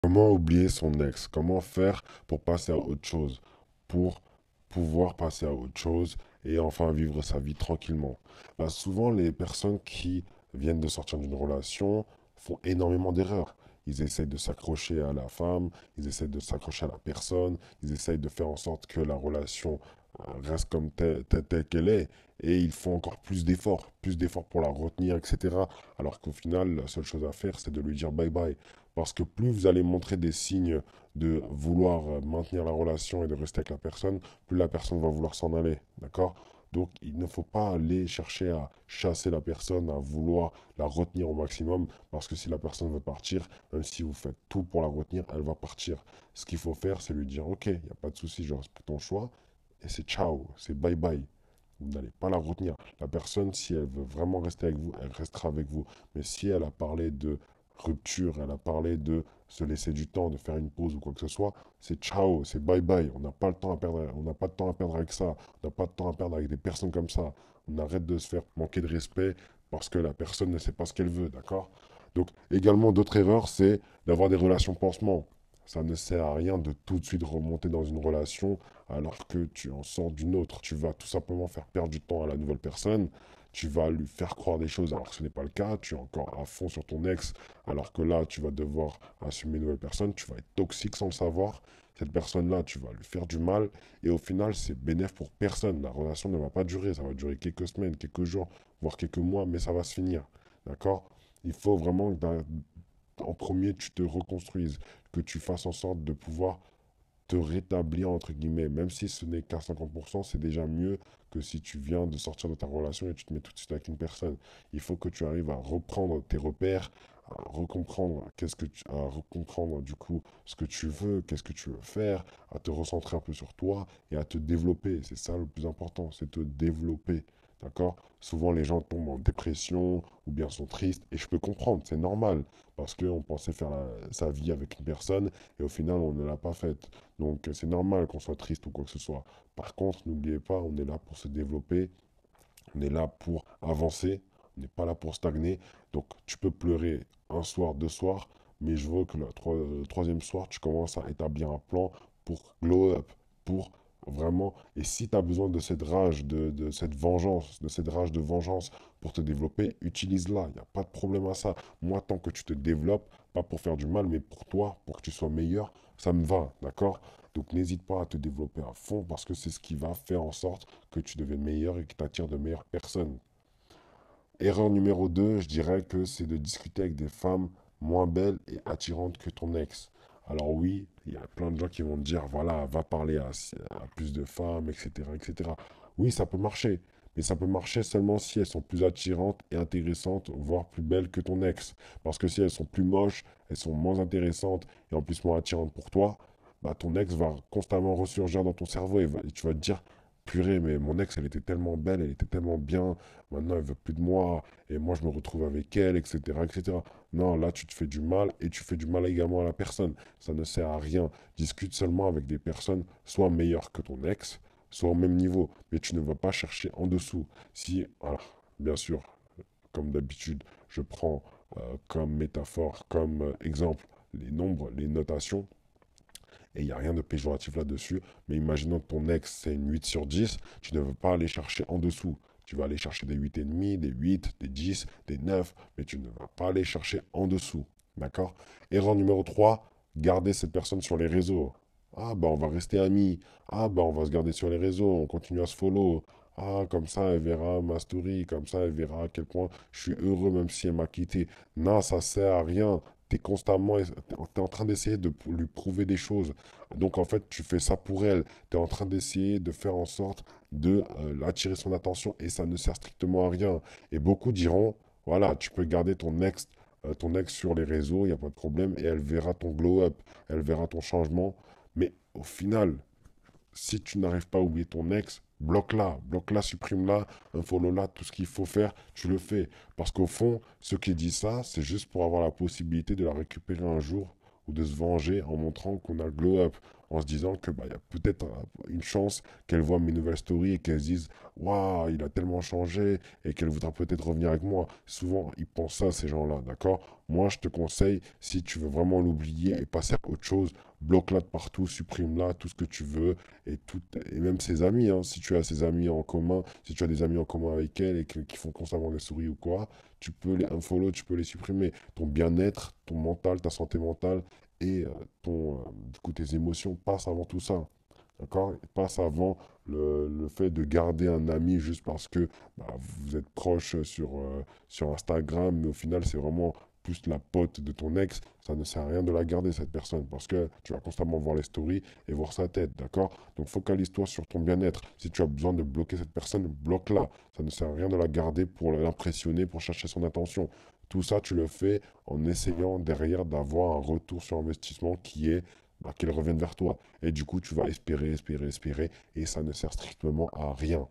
Comment oublier son ex? Comment faire pour passer à autre chose? Pour pouvoir passer à autre chose et enfin vivre sa vie tranquillement. Bah, souvent, les personnes qui viennent de sortir d'une relation font énormément d'erreurs. Ils essayent de s'accrocher à la femme, ils essayent de s'accrocher à la personne, ils essayent de faire en sorte que la relation reste comme telle qu'elle est. Et ils font encore plus d'efforts pour la retenir, etc. Alors qu'au final, la seule chose à faire, c'est de lui dire bye bye. Parce que plus vous allez montrer des signes de vouloir maintenir la relation et de rester avec la personne, plus la personne va vouloir s'en aller. D'accord? Donc, il ne faut pas aller chercher à chasser la personne, à vouloir la retenir au maximum, parce que si la personne veut partir, même si vous faites tout pour la retenir, elle va partir. Ce qu'il faut faire, c'est lui dire, ok, il n'y a pas de souci, je respecte ton choix, et c'est ciao, c'est bye bye. Vous n'allez pas la retenir. La personne, si elle veut vraiment rester avec vous, elle restera avec vous. Mais si elle a parlé de rupture, elle a parlé de se laisser du temps, de faire une pause ou quoi que ce soit, c'est ciao, c'est bye bye. On n'a pas le temps à perdre, on n'a pas de temps à perdre avec ça. On n'a pas de temps à perdre avec des personnes comme ça. On arrête de se faire manquer de respect parce que la personne ne sait pas ce qu'elle veut, d'accord? Donc également d'autres erreurs, c'est d'avoir des relations pansement. Ça ne sert à rien de tout de suite remonter dans une relation alors que tu en sors d'une autre. Tu vas tout simplement faire perdre du temps à la nouvelle personne. Tu vas lui faire croire des choses alors que ce n'est pas le cas. Tu es encore à fond sur ton ex alors que là, tu vas devoir assumer une nouvelle personne. Tu vas être toxique sans le savoir. Cette personne-là, tu vas lui faire du mal. Et au final, c'est bénéf pour personne. La relation ne va pas durer. Ça va durer quelques semaines, quelques jours, voire quelques mois, mais ça va se finir. D'accord? Il faut vraiment en premier, tu te reconstruises, que tu fasses en sorte de pouvoir te rétablir, entre guillemets. Même si ce n'est qu'à 50%, c'est déjà mieux que si tu viens de sortir de ta relation et tu te mets tout de suite avec une personne. Il faut que tu arrives à reprendre tes repères, à recomprendre à recomprendre du coup ce que tu veux, qu'est-ce que tu veux faire, à te recentrer un peu sur toi et à te développer. C'est ça le plus important, c'est te développer. D'accord? Souvent, les gens tombent en dépression ou bien sont tristes. Et je peux comprendre, c'est normal. Parce qu'on pensait faire sa vie avec une personne et au final, on ne l'a pas faite. Donc, c'est normal qu'on soit triste ou quoi que ce soit. Par contre, n'oubliez pas, on est là pour se développer. On est là pour avancer. On n'est pas là pour stagner. Donc, tu peux pleurer un soir, deux soirs. Mais je veux que le troisième soir, tu commences à établir un plan pour glow up. Pour vraiment. Et si tu as besoin de cette rage, de cette vengeance, de cette rage de vengeance pour te développer, utilise-la. Il n'y a pas de problème à ça. Moi, tant que tu te développes, pas pour faire du mal, mais pour toi, pour que tu sois meilleur, ça me va, d'accord? Donc n'hésite pas à te développer à fond parce que c'est ce qui va faire en sorte que tu deviennes meilleur et que tu attires de meilleures personnes. Erreur numéro 2, je dirais que c'est de discuter avec des femmes moins belles et attirantes que ton ex. Alors oui, il y a plein de gens qui vont te dire, voilà, va parler à plus de femmes, etc., etc. Oui, ça peut marcher, mais ça peut marcher seulement si elles sont plus attirantes et intéressantes, voire plus belles que ton ex. Parce que si elles sont plus moches, elles sont moins intéressantes et en plus moins attirantes pour toi, bah ton ex va constamment ressurgir dans ton cerveau et tu vas te dire, purée, mais mon ex, elle était tellement belle, elle était tellement bien, maintenant elle veut plus de moi, et moi je me retrouve avec elle, etc., etc. Non, là tu te fais du mal, et tu fais du mal également à la personne. Ça ne sert à rien. Discute seulement avec des personnes soit meilleures que ton ex, soit au même niveau, mais tu ne vas pas chercher en dessous. Si, alors, bien sûr, comme d'habitude, je prends comme métaphore, comme exemple, les nombres, les notations, et il n'y a rien de péjoratif là-dessus. Mais imaginons que ton ex, c'est une 8 sur 10, tu ne veux pas aller chercher en dessous. Tu vas aller chercher des 8,5, des 8, des 10, des 9, mais tu ne vas pas aller chercher en dessous. D'accord? Erreur numéro 3, garder cette personne sur les réseaux. Ah, bah on va rester amis. Ah, bah on va se garder sur les réseaux, on continue à se follow. Ah, comme ça, elle verra ma story, comme ça, elle verra à quel point je suis heureux même si elle m'a quitté. Non, ça sert à rien. T'es en train d'essayer de lui prouver des choses. Donc en fait, tu fais ça pour elle. Tu es en train d'essayer de faire en sorte de attirer son attention et ça ne sert strictement à rien. Et beaucoup diront, voilà, tu peux garder ton ex sur les réseaux, il n'y a pas de problème, et elle verra ton glow-up, elle verra ton changement. Mais au final, si tu n'arrives pas à oublier ton ex, bloque-la, supprime-la, unfollow-la, tout ce qu'il faut faire, tu le fais. Parce qu'au fond, ceux qui disent ça, c'est juste pour avoir la possibilité de la récupérer un jour ou de se venger en montrant qu'on a glow up, en se disant que bah, y a peut-être une chance qu'elle voit mes nouvelles stories et qu'elle se dise waouh, il a tellement changé et qu'elle voudra peut-être revenir avec moi. Souvent, ils pensent ça, ces gens-là, d'accord? Moi, je te conseille, si tu veux vraiment l'oublier et passer à autre chose, bloque-la de partout, supprime-la, tout ce que tu veux, et même ses amis, hein, si tu as ses amis en commun, si tu as des amis en commun avec elle et qui font constamment des souris ou quoi, tu peux les unfollow, tu peux les supprimer. Ton bien-être, ton mental, ta santé mentale et du coup, tes émotions passent avant tout ça. D'accord? Passe avant le fait de garder un ami juste parce que bah, vous êtes proche sur Instagram, mais au final, c'est vraiment plus la pote de ton ex. Ça ne sert à rien de la garder, cette personne, parce que tu vas constamment voir les stories et voir sa tête. D'accord? Donc, focalise-toi sur ton bien-être. Si tu as besoin de bloquer cette personne, bloque-la. Ça ne sert à rien de la garder pour l'impressionner, pour chercher son attention. Tout ça, tu le fais en essayant derrière d'avoir un retour sur investissement qui est bah, qu'elle revienne vers toi. Et du coup, tu vas espérer, espérer, espérer, et ça ne sert strictement à rien.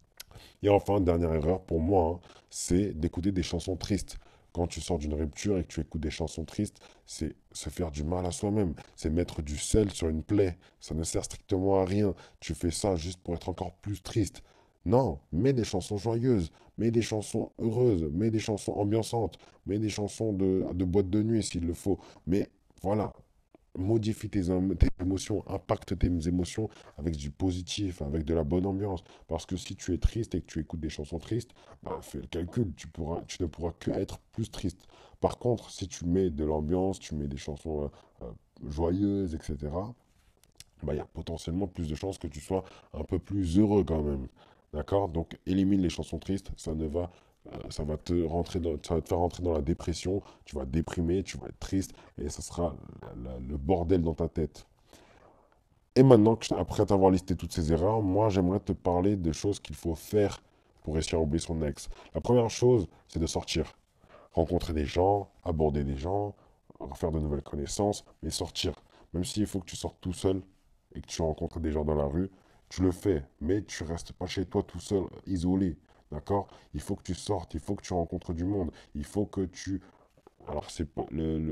Et enfin, dernière erreur pour moi, hein, c'est d'écouter des chansons tristes. Quand tu sors d'une rupture et que tu écoutes des chansons tristes, c'est se faire du mal à soi-même. C'est mettre du sel sur une plaie. Ça ne sert strictement à rien. Tu fais ça juste pour être encore plus triste. Non, mets des chansons joyeuses, mets des chansons heureuses, mets des chansons ambiançantes, mets des chansons de boîte de nuit s'il le faut. Mais voilà, modifie tes émotions, impacte tes émotions avec du positif, avec de la bonne ambiance. Parce que si tu es triste et que tu écoutes des chansons tristes, bah, fais le calcul, tu ne pourras que être plus triste. Par contre, si tu mets de l'ambiance, tu mets des chansons joyeuses, etc., bah, il y a potentiellement plus de chances que tu sois un peu plus heureux quand même. D'accord? Donc élimine les chansons tristes, ça va ça va te faire rentrer dans la dépression, tu vas déprimer, tu vas être triste, et ça sera le bordel dans ta tête. Et maintenant, après t'avoir listé toutes ces erreurs, moi j'aimerais te parler des choses qu'il faut faire pour réussir à oublier son ex. La première chose, c'est de sortir. Rencontrer des gens, aborder des gens, faire de nouvelles connaissances, mais sortir. Même s'il faut que tu sortes tout seul et que tu rencontres des gens dans la rue, tu le fais, mais tu restes pas chez toi tout seul, isolé. D'accord? Il faut que tu sortes, il faut que tu rencontres du monde, il faut que tu... Alors, c'est pas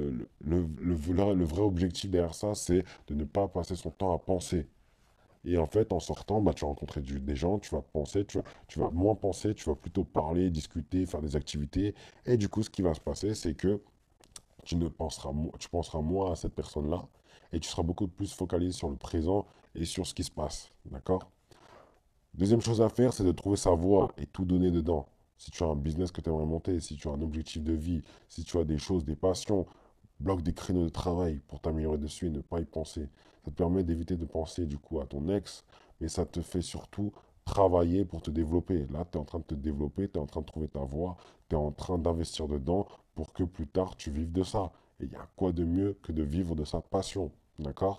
le vrai objectif derrière ça, c'est de ne pas passer son temps à penser. Et en fait, en sortant, bah, tu vas rencontrer des gens, tu vas penser, tu vas moins penser, tu vas plutôt parler, discuter, faire des activités. Et du coup, ce qui va se passer, c'est que tu penseras moins à cette personne-là et tu seras beaucoup plus focalisé sur le présent et sur ce qui se passe. D'accord? Deuxième chose à faire, c'est de trouver sa voie et tout donner dedans. Si tu as un business que tu aimerais monter, si tu as un objectif de vie, si tu as des choses, des passions, bloque des créneaux de travail pour t'améliorer dessus et ne pas y penser. Ça te permet d'éviter de penser du coup à ton ex, mais ça te fait surtout travailler pour te développer. Là, tu es en train de te développer, tu es en train de trouver ta voie, tu es en train d'investir dedans pour que plus tard tu vives de ça. Et il y a quoi de mieux que de vivre de sa passion? D'accord?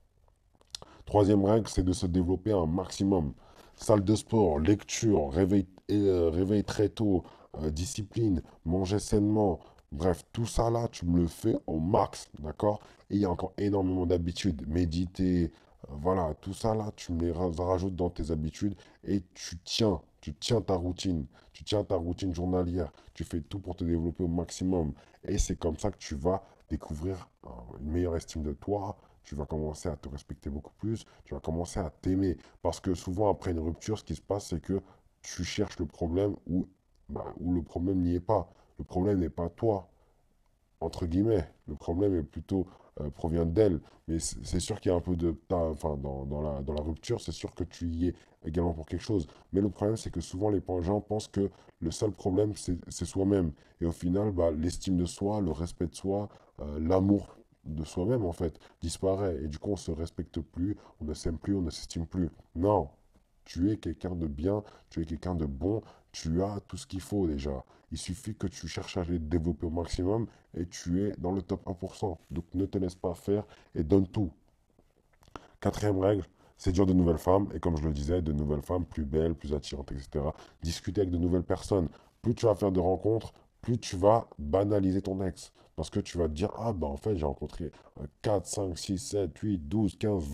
Troisième règle, c'est de se développer un maximum. Salle de sport, lecture, réveil très tôt, discipline, manger sainement. Bref, tout ça là, tu me le fais au max, d'accord? Et il y a encore énormément d'habitudes. Méditer, voilà, tout ça là, tu me les rajoutes dans tes habitudes et tu tiens ta routine. Tu tiens ta routine journalière. Tu fais tout pour te développer au maximum. Et c'est comme ça que tu vas découvrir une meilleure estime de toi, tu vas commencer à te respecter beaucoup plus, tu vas commencer à t'aimer. Parce que souvent, après une rupture, ce qui se passe, c'est que tu cherches le problème où le problème n'y est pas. Le problème n'est pas toi, entre guillemets. Le problème est plutôt provient d'elle. Mais c'est sûr qu'il y a un peu de... Enfin, dans la rupture, c'est sûr que tu y es également pour quelque chose. Mais le problème, c'est que souvent, les gens pensent que le seul problème, c'est soi-même. Et au final, bah, l'estime de soi, le respect de soi, l'amour de soi-même, en fait, disparaît. Et du coup, on se respecte plus, on ne s'aime plus, on ne s'estime plus. Non, tu es quelqu'un de bien, tu es quelqu'un de bon, tu as tout ce qu'il faut déjà. Il suffit que tu cherches à les développer au maximum et tu es dans le top 1%. Donc ne te laisse pas faire et donne tout. Quatrième règle, séduire de nouvelles femmes. Et comme je le disais, de nouvelles femmes plus belles, plus attirantes, etc. Discuter avec de nouvelles personnes. Plus tu vas faire de rencontres, plus tu vas banaliser ton ex. Parce que tu vas te dire, ah ben en fait j'ai rencontré 4, 5, 6, 7, 8, 12, 15, 20.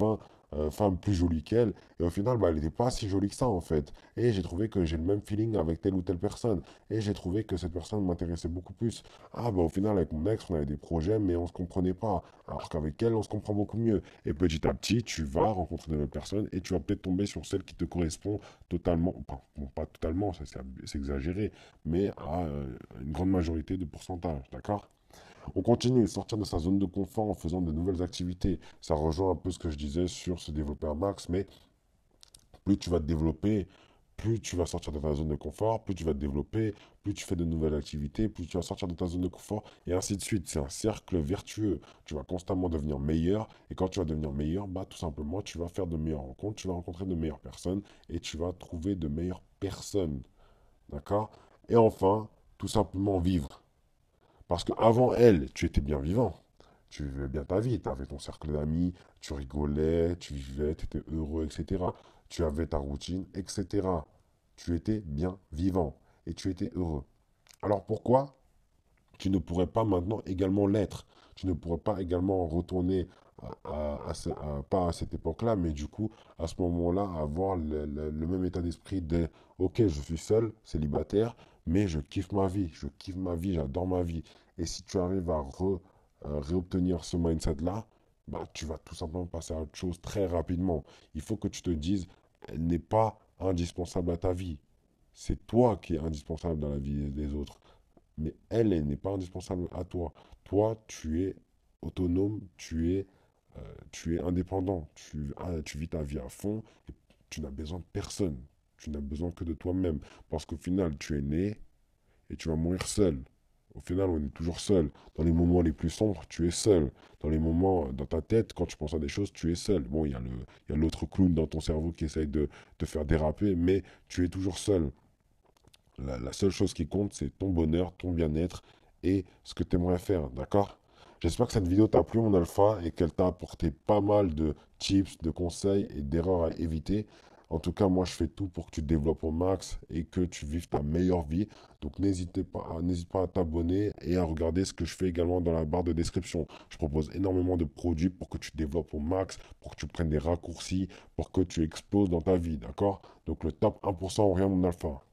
femme plus jolie qu'elle. Et au final, bah, elle n'était pas si jolie que ça, en fait. Et j'ai trouvé que j'ai le même feeling avec telle ou telle personne. Et j'ai trouvé que cette personne m'intéressait beaucoup plus. Ah, bah, au final, avec mon ex, on avait des projets, mais on ne se comprenait pas. Alors qu'avec elle, on se comprend beaucoup mieux. Et petit à petit, tu vas rencontrer de nouvelles personnes et tu vas peut-être tomber sur celle qui te correspond totalement. Enfin, bon, pas totalement, ça c'est exagéré, mais à une grande majorité de pourcentage. D'accord? On continue, sortir de sa zone de confort en faisant de nouvelles activités. Ça rejoint un peu ce que je disais sur se développer un max, mais plus tu vas te développer, plus tu vas sortir de ta zone de confort, plus tu vas te développer, plus tu fais de nouvelles activités, plus tu vas sortir de ta zone de confort, et ainsi de suite. C'est un cercle vertueux. Tu vas constamment devenir meilleur, et quand tu vas devenir meilleur, bah, tout simplement, tu vas faire de meilleures rencontres, tu vas rencontrer de meilleures personnes, et tu vas trouver de meilleures personnes. D'accord? Et enfin, tout simplement vivre. Parce qu'avant elle, tu étais bien vivant. Tu vivais bien ta vie. Tu avais ton cercle d'amis, tu rigolais, tu vivais, tu étais heureux, etc. Tu avais ta routine, etc. Tu étais bien vivant et tu étais heureux. Alors pourquoi tu ne pourrais pas maintenant également l'être? Tu ne pourrais pas également retourner pas à cette époque-là, mais du coup, à ce moment-là, avoir le même état d'esprit de, ok, je suis seul, célibataire, mais je kiffe ma vie, j'adore ma vie. Et si tu arrives à réobtenir ce mindset-là, bah, tu vas tout simplement passer à autre chose très rapidement. Il faut que tu te dises, elle n'est pas indispensable à ta vie. C'est toi qui es indispensable dans la vie des autres. Mais elle, elle n'est pas indispensable à toi. Toi, tu es autonome, tu es indépendant, tu vis ta vie à fond, et tu n'as besoin de personne. Tu n'as besoin que de toi-même. Parce qu'au final, tu es né et tu vas mourir seul. Au final, on est toujours seul. Dans les moments les plus sombres, tu es seul. Dans les moments, dans ta tête, quand tu penses à des choses, tu es seul. Bon, il y a l'autre clown dans ton cerveau qui essaye de te faire déraper, mais tu es toujours seul. La seule chose qui compte, c'est ton bonheur, ton bien-être et ce que tu aimerais faire, d'accord? J'espère que cette vidéo t'a plu, mon alpha, et qu'elle t'a apporté pas mal de tips, de conseils et d'erreurs à éviter. En tout cas, moi, je fais tout pour que tu te développes au max et que tu vives ta meilleure vie. Donc, n'hésite pas à t'abonner et à regarder ce que je fais également dans la barre de description. Je propose énormément de produits pour que tu te développes au max, pour que tu prennes des raccourcis, pour que tu exploses dans ta vie, d'accord? Donc, le top 1% en rien, mon alpha.